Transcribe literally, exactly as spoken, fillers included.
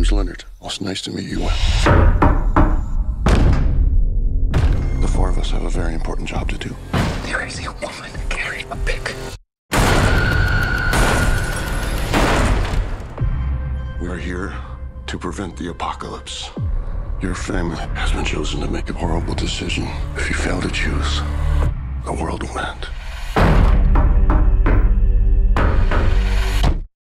name's Leonard. It's nice to meet you. The four of us have a very important job to do. There is a woman carrying a pick. We're here to prevent the apocalypse. Your family has been chosen to make a horrible decision. If you fail to choose, the world will end.